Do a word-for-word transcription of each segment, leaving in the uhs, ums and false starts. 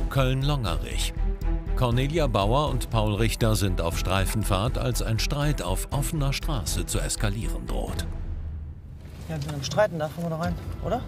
Köln-Longerich. Cornelia Bauer und Paul Richter sind auf Streifenfahrt, als ein Streit auf offener Straße zu eskalieren droht. Ja, mit einem Streiten, da fahren wir da rein, oder?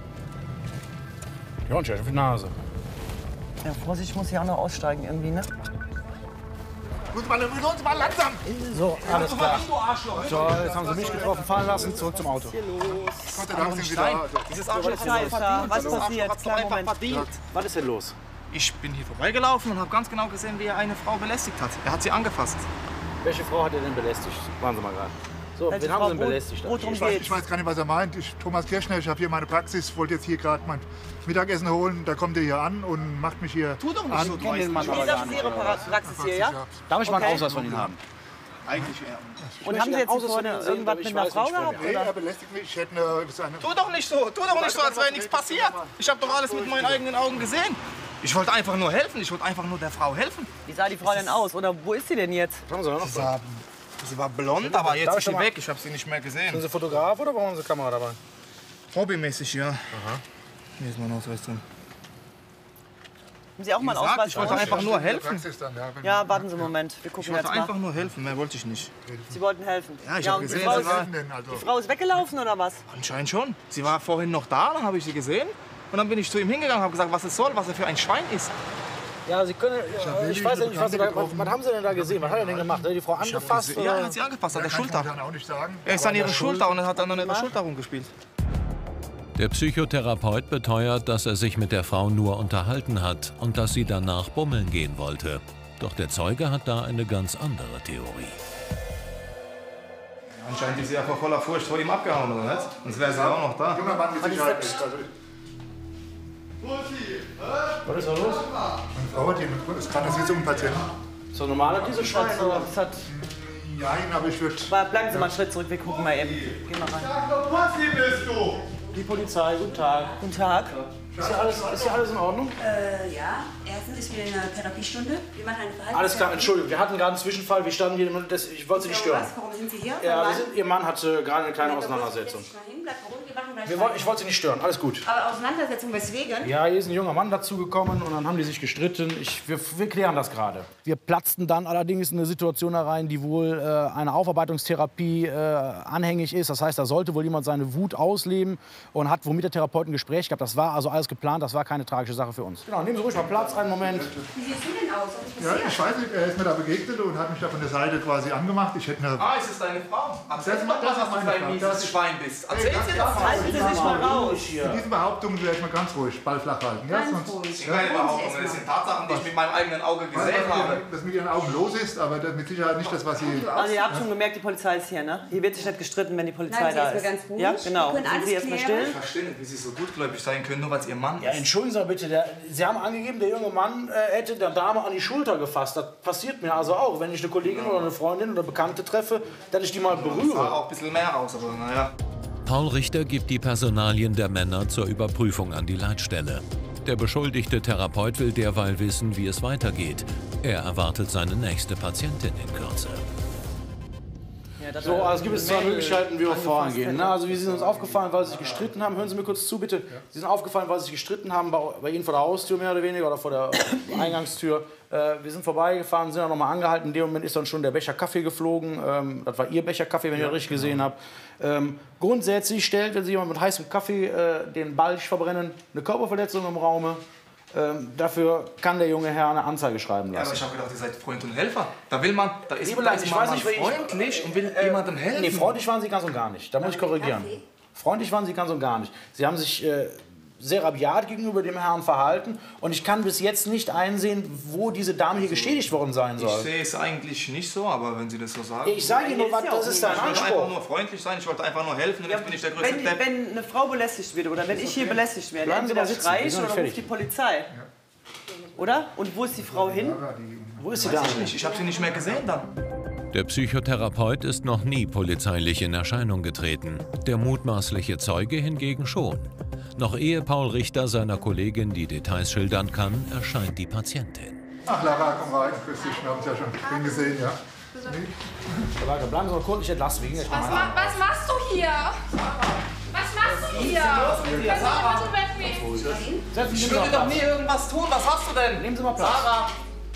Ja, und auf die Nase. Ja, Vorsicht, ich muss hier auch noch aussteigen irgendwie, ne? Gut, mal, uns mal langsam! So, alles klar. So, jetzt haben sie mich getroffen, fahren lassen, zurück zum Auto. Gott sei Dank sind Sie da. Dieses Arschloch ist da. Was passiert? Kleinen Moment. Was ist denn los? Ich bin hier vorbeigelaufen und habe ganz genau gesehen, wie er eine Frau belästigt hat. Er hat sie angefasst. Welche Frau hat er denn belästigt? Waren Sie mal gerade. So, wen haben Sie denn belästigt? Ich weiß, ich weiß gar nicht, was er meint. Ich, Thomas Kirschner, ich habe hier meine Praxis, wollte jetzt hier gerade mein Mittagessen holen. Da kommt er hier an und macht mich hier Tu doch nicht an. so, Das ist Ihre Praxis hier, ja? Darf ich mal einen Okay. Ausweis von Ihnen haben? Eigentlich eher. Und haben Sie jetzt Außer vorne von Ihnen irgendwas sehen, mit aber einer ich Frau weiß nicht, gehabt? Nee, Oder? er belästigt mich. Ich hätte eine, seine Tu doch nicht so, tu doch nicht so, als wäre nichts passiert. Ich habe doch alles mit meinen eigenen Augen gesehen. Ich wollte einfach nur helfen, ich wollte einfach nur der Frau helfen. Wie sah die Frau denn aus? Oder wo ist sie denn jetzt? Haben Sie noch? Sie war, sie war blond, aber jetzt Darf ist ich sie mal- weg, ich habe sie nicht mehr Sind gesehen. Sie Fotograf oder brauchen Sie Kamera dabei? Hobbymäßig, ja. Aha. Hier ist mein Ausweis drin. Haben Sie auch mal einen gesagt, Ausweis? ich wollte für uns? einfach nur helfen. Praxis dann, ja, wenn- Ja, warten Sie einen Moment. Wir Ich gucken wollte jetzt mal. einfach nur helfen, mehr wollte ich nicht. Sie wollten helfen. Ja, ich ja, habe und die gesehen, Frau, sie ist, war, helfen denn, also? die Frau ist weggelaufen oder was? anscheinend schon. Sie war vorhin noch da, dann habe ich sie gesehen. Und dann bin ich zu ihm hingegangen und habe gesagt, was es soll, was er für ein Schwein ist. Ja, Sie können. hab Ich wirklich weiß ja eine nicht, was, Sie da, was, Bekannte was haben Sie denn da gesehen? Was hat er denn gemacht? Hat er die Frau angefasst? Ja, er oder? hat sie angefasst an Ja, der kann ich Schulter. dann auch nicht sagen. Er ist Aber an ihrer der Schulter und er hat dann an ihrer Schulter rumgespielt. Der Psychotherapeut beteuert, dass er sich mit der Frau nur unterhalten hat und dass sie danach bummeln gehen wollte. Doch der Zeuge hat da eine ganz andere Theorie. Anscheinend ist sie ja vor voller Furcht vor ihm abgehauen, oder nicht? Sonst wäre sie auch noch da. Junger Mann mit Sicherheit nicht. Also, Was ist da los? meine Frau hat hier mit, ist gerade eine Sitzung im Patienten. So normal diese Schwein? Das hat, das hat, Nein, aber ich würde. bleiben Sie mal einen Schritt zurück, wir gucken mal eben. Gehen mal rein. Die Polizei, guten Tag. Guten Tag. Ist hier alles, ist hier alles in Ordnung? Äh, ja. Erstens ist wieder eine Therapiestunde. Wir machen eine Verhaltens... Alles klar, Entschuldigung, wir hatten gerade einen Zwischenfall, wir standen hier, das, ich wollte Sie nicht stören. Was? Warum sind Sie hier? Ja, wir Wann? sind, Ihr Mann hatte gerade eine kleine Auseinandersetzung. Setz dich mal hin, bleib mal ruhig, wir machen gleich Wir wollen, weiter. ich wollte Sie nicht stören, alles gut. Aber Auseinandersetzung weswegen? Ja, hier ist ein junger Mann dazugekommen und dann haben die sich gestritten. Ich, wir, wir klären das gerade. Wir platzten dann allerdings in eine Situation herein, die wohl äh, einer Aufarbeitungstherapie äh, anhängig ist. Das heißt, da sollte wohl jemand seine Wut ausleben und hat wohl mit der Therapeutin ein Gespräch gehabt. Das war also alles geplant, das war keine tragische Sache für uns. Genau, nehmen Sie ruhig mal Platz, einen Moment. Wie siehst du denn aus? Was ist Ja, passiert? ich weiß nicht, er ist mir da begegnet und hat mich da von der Seite quasi angemacht. Ich hätte eine. Ah, ist es deine Frau? Erzähl Das- mal, das was ist du meine für ein Frau. mieses Das- Schwein bist. Erzähl ganz sie klar. doch. Halten Sie sich mal raus. Mit diesen Behauptungen wäre ich mal ganz ruhig, Ball flach halten. Ja, Ganz sonst- ruhig. Das sind keine Behauptungen, das sind Tatsachen, die ich mit meinem eigenen Auge Ich weiß gesehen nicht, habe. was mit Ihren Augen los ist, aber das mit Sicherheit nicht das, was Sie. Also ihr habt schon gemerkt, die Polizei ist hier, ne? Hier wird sich nicht gestritten, wenn die Polizei Bleiben Sie da erst ist. mal ganz ruhig. Ja, Wir genau. können Sind alles Sie erstmal klären. still? Ich verstehe nicht, wie Sie so gutgläubig sein können, nur weil es Ihr Mann Ja, ist. entschuldigen Sie bitte, der, Sie haben angegeben, der junge Mann äh, hätte der Dame an die Schulter gefasst. Das passiert mir also auch, wenn ich eine Kollegin oder eine Freundin oder Bekannte treffe, dass ich die mal Sah berühre. auch ein bisschen mehr aus, aber naja. Paul Richter gibt die Personalien der Männer zur Überprüfung an die Leitstelle. Der beschuldigte Therapeut will derweil wissen, wie es weitergeht. Er erwartet seine nächste Patientin in Kürze. Ja, das So, war also gibt es zwei Mädel Möglichkeiten, wie wir angefasst vorangehen. hätte. Ne? Also wir sind uns aufgefallen, weil sie sich gestritten haben. Hören Sie mir kurz zu, bitte. Sie sind aufgefallen, weil sie sich gestritten haben, bei, bei Ihnen vor der Haustür mehr oder weniger oder vor der Eingangstür. Äh, wir sind vorbeigefahren, sind dann nochmal angehalten. In dem Moment ist dann schon der Becher Kaffee geflogen. Ähm, das war Ihr Becher Kaffee, wenn ich das richtig gesehen habe. Ähm, grundsätzlich stellt, wenn Sie jemand mit heißem Kaffee äh, den Balch verbrennen, eine Körperverletzung im Raume. Ähm, dafür kann der junge Herr eine Anzeige schreiben Ja, aber lassen. ich habe gedacht, ihr seid Freund und Helfer. Da will man, da ist, Liebe da Leute, ist ich man weiß nicht, mal wer ich- freundlich und will jemandem helfen. Nee, freundlich waren Sie ganz und gar nicht. Da muss ich korrigieren. Kaffee? Freundlich waren Sie ganz und gar nicht. Sie haben sich äh, sehr rabiat gegenüber dem Herrn verhalten. Und ich kann bis jetzt nicht einsehen, wo diese Dame hier geschädigt worden sein Ich soll. sehe es eigentlich nicht so, aber wenn Sie das so sagen. Ich sage Ihnen nur, was, das ist dein Ich wollte einfach Anspruch. nur freundlich sein, ich wollte einfach nur helfen und jetzt bin ich der größte Wenn, Depp. wenn eine Frau belästigt wird oder wenn ich hier belästigt werde, Bleiben Sie entweder mal sitzen, schrei wir ich sind oder noch ruft fertig. die Polizei. Oder? Und wo ist die Frau hin? Wo ist sie Weiß da? ich nicht, ich habe sie nicht mehr gesehen dann. Der Psychotherapeut ist noch nie polizeilich in Erscheinung getreten. Der mutmaßliche Zeuge hingegen schon. Noch ehe Paul Richter seiner Kollegin die Details schildern kann, erscheint die Patientin. Ach, Lara, komm rein. Grüß dich, wir haben es ja schon drin gesehen, ja. Warte, bleiben Sie mal kurz, ich entlasse wegen. Ich Was, ma was machst du hier? Was machst du hier? Kannst du bitte wegnehmen? Setzen Sie Ich mal würde doch Platz. nie irgendwas tun. Was hast du denn? Nehmen Sie mal Platz. Sarah!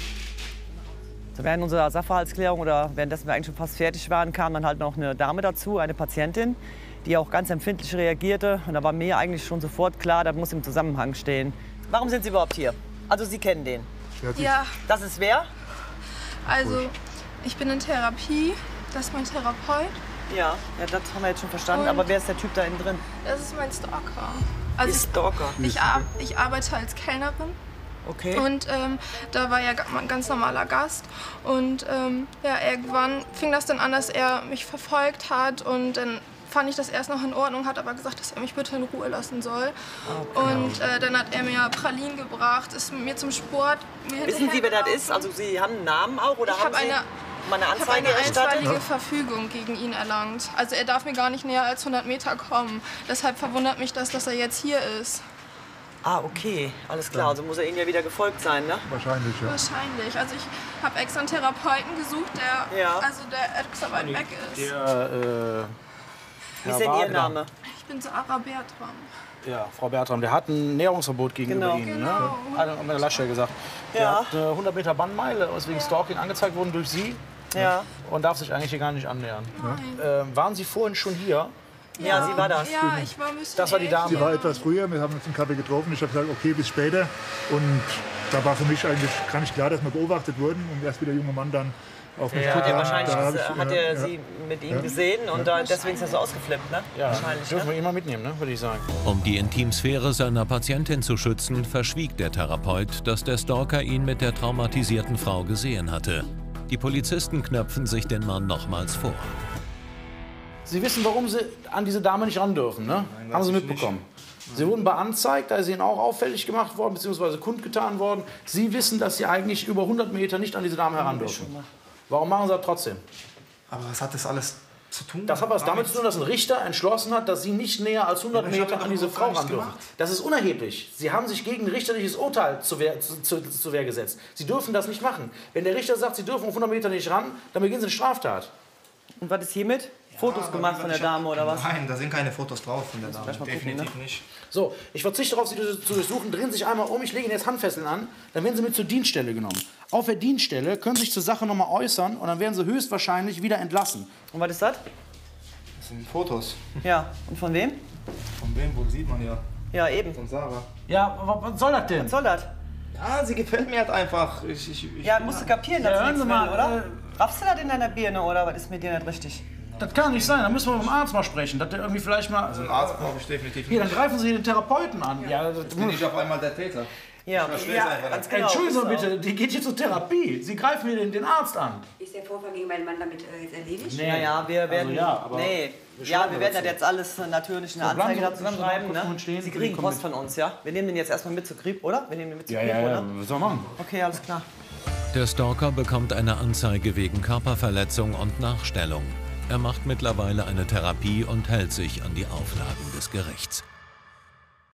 So, während unserer Sachverhaltsklärung oder währenddessen wir eigentlich schon fast fertig waren, kam dann halt noch eine Dame dazu, eine Patientin, die auch ganz empfindlich reagierte. Und da war mir eigentlich schon sofort klar, das muss im Zusammenhang stehen. Warum sind Sie überhaupt hier? Also Sie kennen den. Ja, Das ist wer? also ich bin in Therapie, das ist mein Therapeut, Ja, ja, das haben wir jetzt schon verstanden. Und- Aber wer ist der Typ da innen drin? das ist mein Stalker. Die Also Stalker. ich, ich, ar ich arbeite als Kellnerin Okay. und ähm, da war ja ga- ein ganz normaler Gast und ähm, ja, irgendwann fing das dann an, dass er mich verfolgt hat und dann fand ich das erst noch in Ordnung, hat aber gesagt, dass er mich bitte in Ruhe lassen soll. Und äh, dann hat er mir Pralinen gebracht, ist mit mir zum Sport. Mir Wissen Sie, wer das hinterhergelaufen. ist? Also Sie haben einen Namen auch oder Ich haben habe Sie eine, mal eine ich habe Anzeige eine erstattet? einstweilige Verfügung gegen ihn erlangt. Also er darf mir gar nicht näher als hundert Meter kommen. Deshalb verwundert mich das, dass er jetzt hier ist. Ah, okay, alles klar. Also muss er Ihnen ja wieder gefolgt sein, ne? Wahrscheinlich, ja. Wahrscheinlich. Also ich habe extra einen Therapeuten gesucht, der, Ja. also der extra weit weg ist. Der, äh, Wie Herr ist denn Ihr Wagner. Name? Ich bin Sarah Bertram. Ja, Frau Bertram, der hat ein Näherungsverbot gegenüber Genau. Ihnen. Genau. Ne? Hat er mit der Laststelle gesagt. Der Ja. hat eine hundert Meter Bannmeile aus wegen Stalking angezeigt worden durch Sie Ja. und darf sich eigentlich hier gar nicht annähern. Nein. Ähm, waren Sie vorhin schon hier? Ja, sie war das. Ja, ich war ein bisschen Das war die Dame. Sie war etwas früher, wir haben uns im Café getroffen. Ich habe gesagt, okay, bis später. Und da war für mich eigentlich gar nicht klar, dass wir beobachtet wurden. Und erst wie der junge Mann dann auf mich Ja, zukam, wahrscheinlich da hab ist, ich, hat ja, er ja. Sie mit ihm gesehen und da, deswegen ist er so ausgeflippt, ne? Ja, Wahrscheinlich. dürfen Ne? wir ihn mal mitnehmen, ne? würde ich sagen. Um die Intimsphäre seiner Patientin zu schützen, verschwieg der Therapeut, dass der Stalker ihn mit der traumatisierten Frau gesehen hatte. Die Polizisten knöpfen sich den Mann nochmals vor. Sie wissen, warum Sie an diese Dame nicht ran dürfen, ne? Haben Sie mitbekommen. Sie wurden beanzeigt, da ist Ihnen auch auffällig gemacht worden, beziehungsweise kundgetan worden. Sie wissen, dass Sie eigentlich über hundert Meter nicht an diese Dame heran dürfen. Warum machen Sie das trotzdem? Aber was hat das alles zu tun? Das hat was damit zu tun, dass ein Richter entschlossen hat, dass Sie nicht näher als hundert Ja, aber ich Meter habe an doch diese überhaupt Frau gar nichts ran dürfen. gemacht. Das ist unerheblich. Sie haben sich gegen ein richterliches Urteil zu Wehr, zu, zu, zu Wehr gesetzt. Sie dürfen das nicht machen. Wenn der Richter sagt, Sie dürfen auf hundert Meter nicht ran, dann beginnen Sie eine Straftat. Und was ist hiermit? Fotos gemacht von der Dame oder was? Nein, da sind keine Fotos drauf von der Dame. gleich mal gucken, Definitiv ne? nicht. So, ich verzichte darauf, Sie zu durchsuchen. Drehen Sie sich einmal um. Ich lege Ihnen jetzt Handfesseln an. Dann werden Sie mit zur Dienststelle genommen. Auf der Dienststelle können Sie sich zur Sache noch mal äußern und dann werden Sie höchstwahrscheinlich wieder entlassen. Und was ist das? Das sind Fotos. Ja. Und von wem? Von wem wohl sieht man ja? Ja, eben. Von Sarah. Ja, was soll das denn? Was soll das? Ja, sie gefällt mir halt einfach. Ich, ich, ich, Ja, musst du kapieren, dass Ja, du hören nichts Sie mal, will, oder? Raffst du das in deiner Birne oder was ist mit dir nicht richtig? Das kann nicht sein. Da müssen wir mit dem Arzt mal sprechen. Dass der irgendwie vielleicht mal. Einen Arzt brauche ich definitiv Hier, dann nicht. greifen Sie den Therapeuten an. Ja, das Bin ich auf einmal der Täter? Ja, versteh's ja einfach ganz nicht. genau. Entschuldigen Sie Ist auch. bitte, die geht hier zur Therapie. Sie greifen mir den, den Arzt an. Ist der Vorfall gegen meinen Mann damit äh, jetzt erledigt? Nee. Ja, ja, wir werden. ja, aber nee. wir Ja, schreiben wir werden das dazu. jetzt alles natürlich in der So, bleiben Anzeige Sie- dazu bleiben Sie mal schreiben. kurz Ne? vorhin stehen. Sie Die kriegen kommen Post von uns, ja? Wir nehmen den jetzt erstmal mit zu Krieg, oder? Wir nehmen den mit zu Krieg, oder? was soll man machen? Okay, alles klar. Der Stalker bekommt eine Anzeige wegen Körperverletzung und Nachstellung. Er macht mittlerweile eine Therapie und hält sich an die Auflagen des Gerichts.